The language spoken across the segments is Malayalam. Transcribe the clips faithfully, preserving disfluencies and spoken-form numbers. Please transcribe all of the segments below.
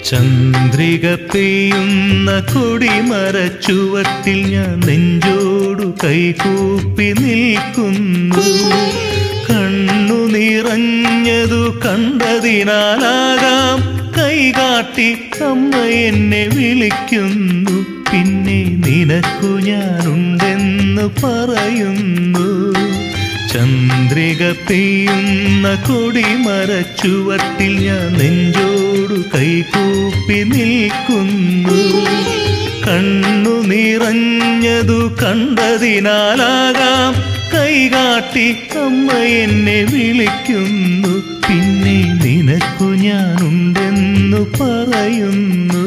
ചന്ദ്രിക പെയ്യുന്ന കൊടിമരച്ചുവട്ടിൽ ഞാൻ നെഞ്ചോടു കൈകൂപ്പി നിൽക്കുന്നു. കണ്ണു നിറഞ്ഞതു കണ്ടതിനാലാകാം കൈകാട്ടി അമ്മ എന്നെ വിളിക്കുന്നു. പിന്നെ നിനക്കു ഞാനുണ്ടെന്ന് പറയുന്നു. ചന്ദ്രിക പെയ്യുന്ന കൊടിമരച്ചുവട്ടിൽ ഞാൻ നെഞ്ചോടു കൈകൂപ്പി നിൽക്കുന്നു. കണ്ണു നിറഞ്ഞതു കണ്ടതിനാലാകാം കൈകാട്ടി അമ്മ എന്നെ വിളിക്കുന്നു. പിന്നെ നിനക്കു ഞാനുണ്ടെന്നു പറയുന്നു.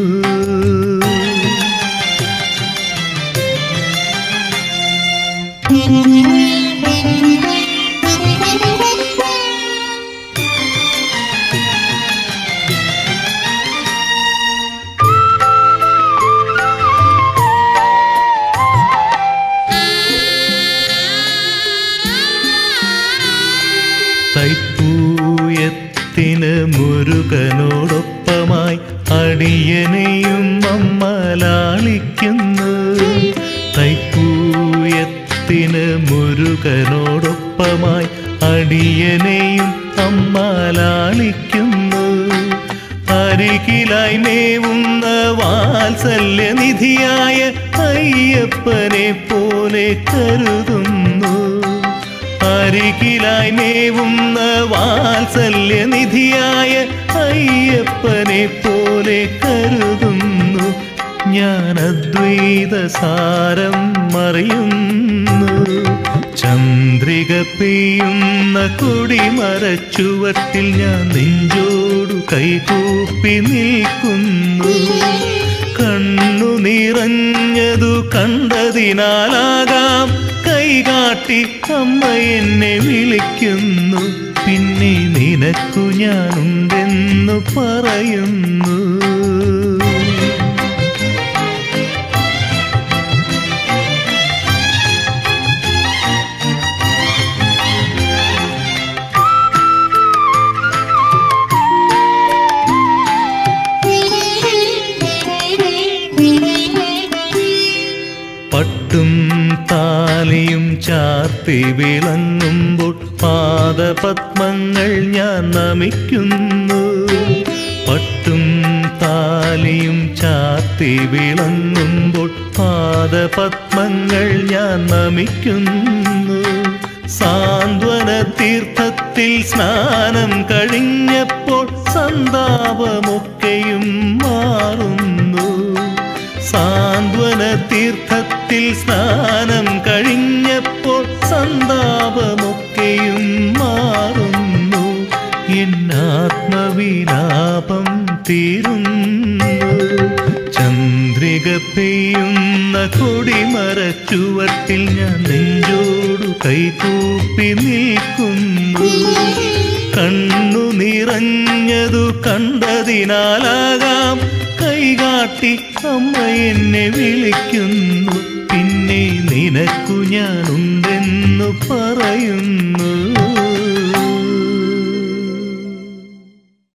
തൈപ്പൂയത്തിന് മുരുകനോടൊപ്പമായി അടിയനെയും അമ്മ ലാളിക്കുന്നു. തൈപ്പൂയത്തിന് മുരുകനോടൊപ്പമായി അടിയനെയും അമ്മ ലാളിക്കുന്നു. അരികിലായി മേവുന്ന വാത്സല്യനിധിയായ അയ്യപ്പനെ പോലെ കരുതുന്നു. അരികിലായി മേവുന്ന വാത്സല്യനിധിയായ അയ്യപ്പനെ പോലെ കരുതുന്നു. ഞാൻ അദ്വൈത സാരം അറിയുന്നു. ചന്ദ്രിക പെയ്യുന്ന കൊടിമരച്ചുവട്ടിൽ ഞാൻ നെഞ്ചോടു കൈകൂപ്പി നിൽക്കുന്നു. കണ്ണു നിറഞ്ഞതു കണ്ടതിനാലാകാം കൈകാട്ടി അമ്മ എന്നെ വിളിക്കുന്നു. പിന്നെ നിനക്കു ഞാനുണ്ടെന്നു പറയുന്നു. പട്ടും താലിയും ചാർത്തി വിളങ്ങുമ്പോൾ പാദപത്മങ്ങൾ ഞാൻ നമിക്കുന്നു. പട്ടും താലിയും ചാർത്തി വിളങ്ങുമ്പോൾ പാദപത്മങ്ങൾ ഞാൻ നമിക്കുന്നു. സാന്ത്വന തീർത്ഥത്തിൽ സ്നാനം കഴിഞ്ഞപ്പോൾ സന്താപമൊക്കെയും മാറുന്നു. സാന്ത്വന തീർത്ഥത്തിൽ സ്നാനം കഴിഞ്ഞപ്പോൾ സന്താപമൊക്കെയും മാറുന്നു. എന്നാത്മവിലാപം തീരുന്നു. ചന്ദ്രിക പെയ്യുന്ന കൊടിമരച്ചുവട്ടിൽ ഞാൻ നെഞ്ചോടു കൈകൂപ്പി നിൽക്കുന്നു. കണ്ണു നിറഞ്ഞതു കണ്ടതിനാലാകാം കൈകാട്ടി അമ്മ എന്നെ വിളിക്കുന്നു. പിന്നെ നിനക്കു ഞാനുണ്ടെന്നു പറയുന്നു.